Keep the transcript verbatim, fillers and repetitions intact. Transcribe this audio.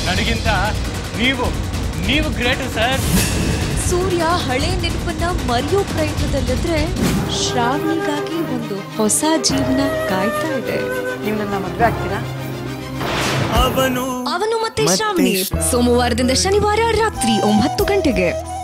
ನನಗಿಂತ ನೀವು ನೀವು ಗ್ರೇಟ್ ಸರ್. ಸೂರ್ಯ ಹಳೆ ನೆನಪನ್ನ ಮರೆಯೋ ಪ್ರಯತ್ನದಲ್ಲಿದ್ರೆ ಶ್ರಾವಣಿಗಾಗಿ ಒಂದು ಹೊಸ ಜೀವನ ಕಾಯ್ತಾ ಇದೆ. ನೀವು ನನ್ನ ಮದುವೆ ಆಗ್ತೀರಾ? ಅವನು ಅವನು ಮತ್ತೆ ಶ್ರಾವಣಿ ಸೋಮವಾರದಿಂದ ಶನಿವಾರ ರಾತ್ರಿ ಒಂಬತ್ತು ಗಂಟೆಗೆ.